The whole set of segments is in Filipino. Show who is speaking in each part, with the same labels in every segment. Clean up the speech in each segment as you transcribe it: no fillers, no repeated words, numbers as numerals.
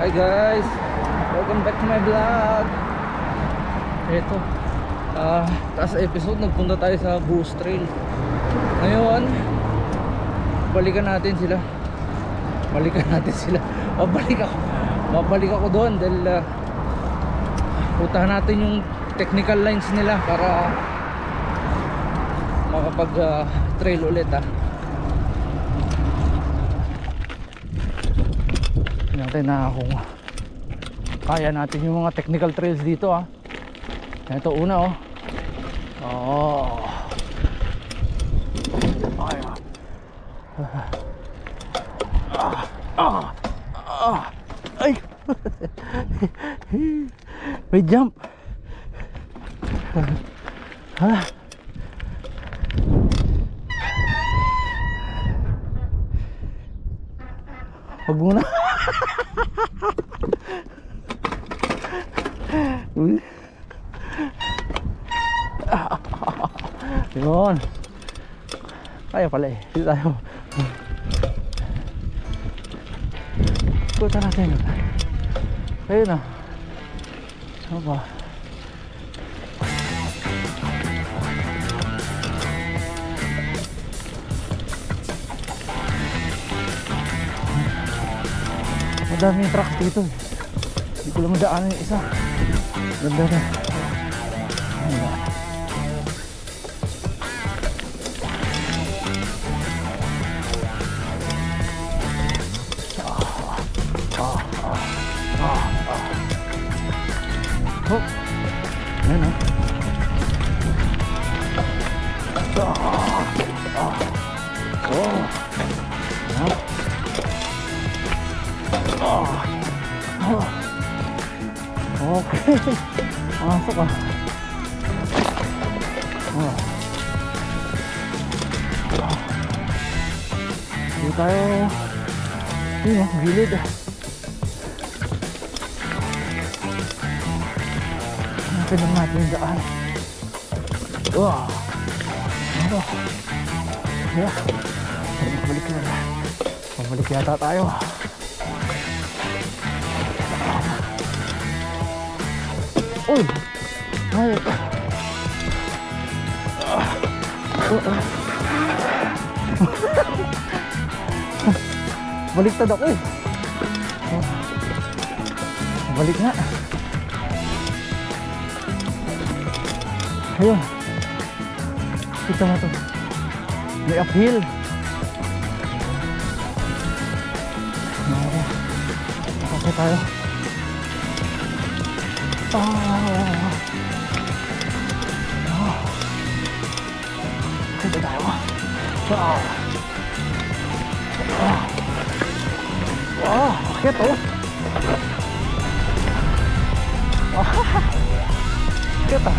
Speaker 1: Hi guys, welcome back to my vlog. Ito taas episode, nagpunta tayo sa Bus Trail. Ngayon babalik ako doon dahil puntahan natin yung technical lines nila para makapag trail ulit natin na kung kaya natin yung mga technical trails dito ito una ay may jump wag muna yun kaya pala dito tayo punta natin ayun ano ba madaming truck dito hindi ko lang madaanan yung isa ganda na ayan okay masok hindi tayo gilid natin natin yung daan pabalik yata tayo uy ay baliktad ako balik nga ayun kita mo to may uphill okay tayo kita tayo akit kita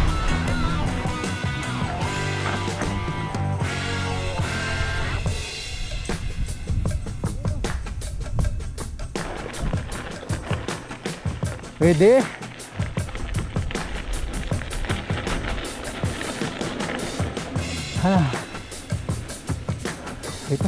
Speaker 1: pwede ito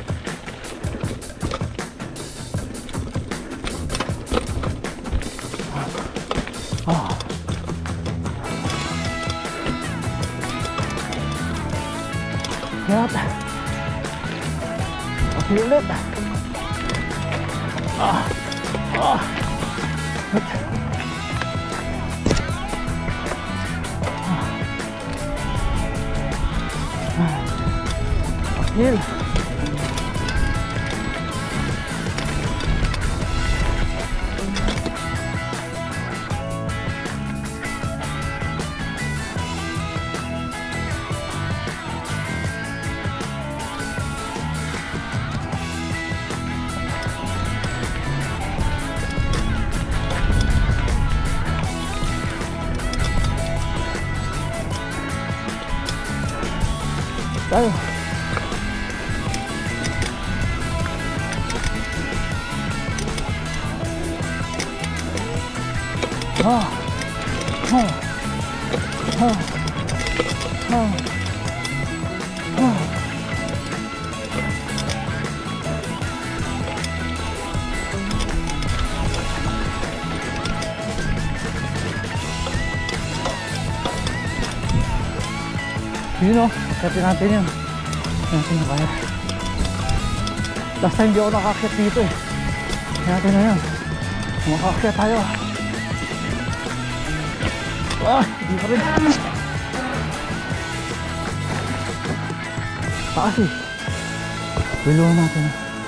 Speaker 1: yata okay ulit hill tayo Yun o, katin natin yun. Yan, sino kaya? Last time di ako nakakit dito eh. Kaya natin na yan. Makakit tayo. Hindi pa rin. Taas eh. Biluhan natin.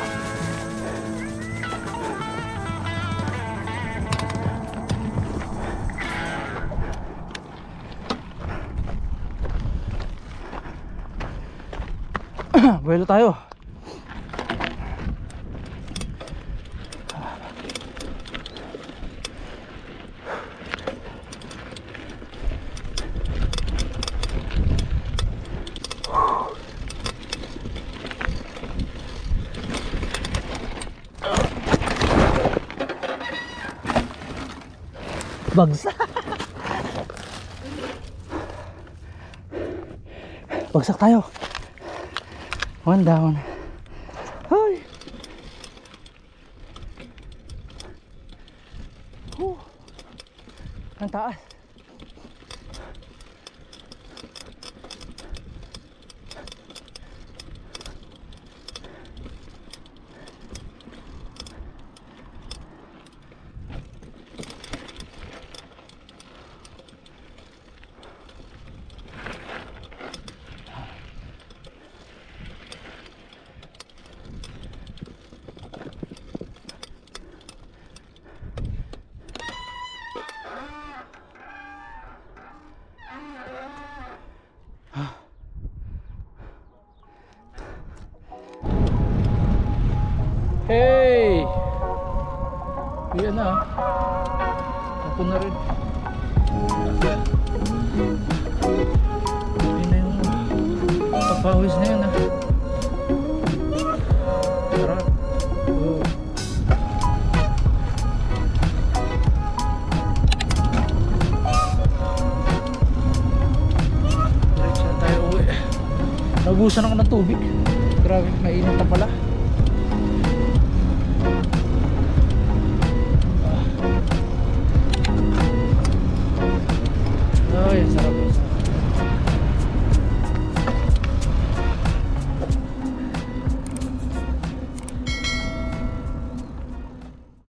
Speaker 1: Buelo tayo. Bagsak. Bagsak tayo. One down. Hi. Ang taas. Hey! Yan na. Ako na rin. Yan na yung papawis na yun ah. Sarap. Oh. Diretso na tayo uwi. Nagubusan ako ng tubig. Grabe, mainit na pala.